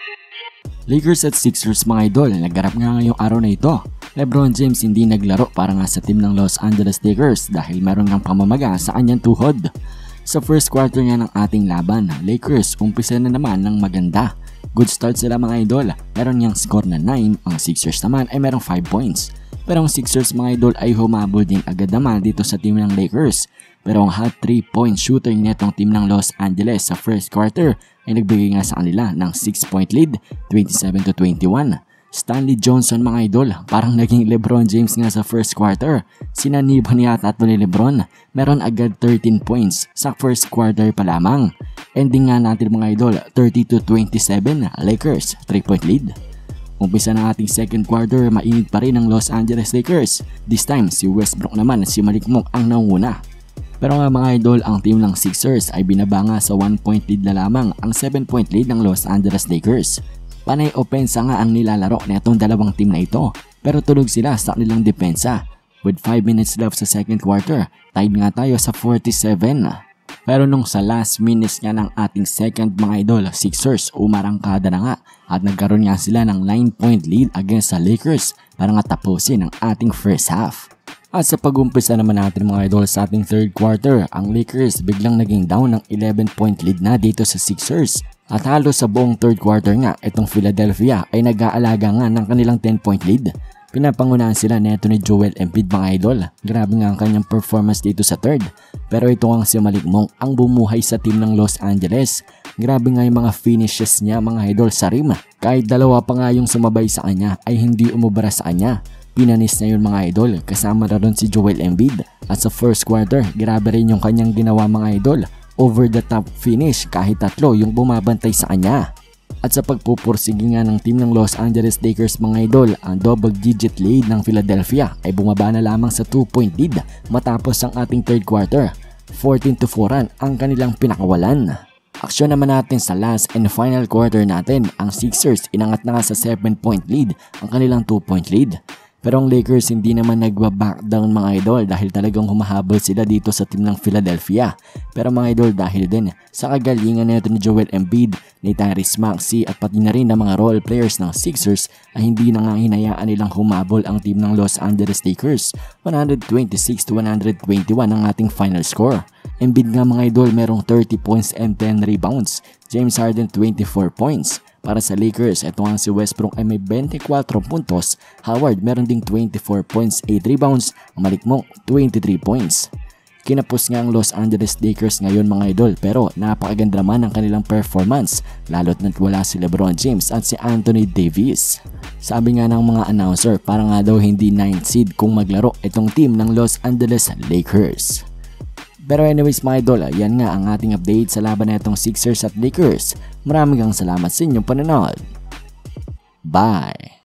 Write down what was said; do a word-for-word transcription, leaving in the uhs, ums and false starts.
Lakers at Sixers mga idol, naggarap nga ngayong araw na ito. LeBron James hindi naglaro para nga sa team ng Los Angeles Lakers dahil meron ng pamamaga sa kanyang tuhod. Sa first quarter nga ng ating laban, Lakers umpisa na naman ng maganda. Good start sila mga idol, meron niyang score na nine, ang Sixers naman ay merong five points. Pero ang Sixers mga idol ay humabol din agad naman dito sa team ng Lakers. Pero ang hot three point shooter netong team ng Los Angeles sa first quarter ay nagbigay nga sa kanila ng six point lead, twenty-seven to twenty-one. Stanley Johnson mga idol, parang naging LeBron James nga sa first quarter. Sinaniban niya at ni LeBron, meron agad thirteen points sa first quarter pa lamang. Ending nga natin mga idol, thirty to twenty-seven, Lakers, three point lead. Umpisa na ating second quarter, mainit pa rin ang Los Angeles Lakers. This time, si Westbrook naman at si Malik ang nanguna. Pero nga mga idol, ang team ng Sixers ay binaba nga sa one point lead na lamang ang seven point lead ng Los Angeles Lakers. Panay opensa nga ang nilalaro na itong dalawang team na ito, pero tulog sila sa kanilang depensa. With five minutes left sa second quarter, tied nga tayo sa forty-seven. Pero nung sa last minutes nga ng ating second mga idol, Sixers umarangkada na nga at nagkaroon nga sila ng nine point lead against sa Lakers para nga tapusin ang ating first half. At sa pag-umpisa naman natin mga idol sa ating third quarter, ang Lakers biglang naging down ng eleven point lead na dito sa Sixers. At halos sa buong third quarter nga, itong Philadelphia ay nag-aalaga nga ng kanilang ten point lead. Pinapangunahan sila neto ni Joel Embiid mga idol. Grabe nga ang kanyang performance dito sa third. Pero ito ang si Malik ang bumuhay sa team ng Los Angeles. Grabe nga yung mga finishes niya mga idol sa rim. Kahit dalawa pa nga yung sumabay sa kanya ay hindi umubra sa kanya. Pinanis na yun mga idol, kasama na ron si Joel Embiid. At sa first quarter, grabe rin yung kanyang ginawa mga idol. Over the top finish kahit tatlo yung bumabantay sa kanya. At sa pagpupursige nga ng team ng Los Angeles Lakers mga idol, ang double digit lead ng Philadelphia ay bumaba na lamang sa two point lead matapos ang ating third quarter. fourteen to four ang kanilang pinakawalan. Aksyon naman natin sa last and final quarter natin, ang Sixers inangat na nga sa seven point lead ang kanilang two point lead. Pero ang Lakers hindi naman nagwa-back down mga idol dahil talagang humahabol sila dito sa team ng Philadelphia. Pero mga idol dahil din sa kagalingan nito ni Joel Embiid, ni Tyrese Maxey at pati na rin ng mga role players ng Sixers ay hindi na nga hinayaan nilang humabol ang team ng Los Angeles Lakers. one twenty-six to one twenty-one ang ating final score. Embiid nga mga idol merong thirty points and ten rebounds. James Harden twenty-four points. Para sa Lakers, ito ang si Westbrook ay may twenty-four puntos, Howard meron ding twenty-four points, eight rebounds, ang Malik twenty-three points. Kinapos nga ang Los Angeles Lakers ngayon mga idol pero napakaganda naman ang kanilang performance lalo't na't wala si LeBron James at si Anthony Davis. Sabi nga ng mga announcer para nga daw hindi ninth seed kung maglaro itong team ng Los Angeles Lakers. Pero anyways mga idol, yan nga ang ating update sa laban na itong Sixers at Lakers. Maraming kang salamat sa inyong panonood. Bye!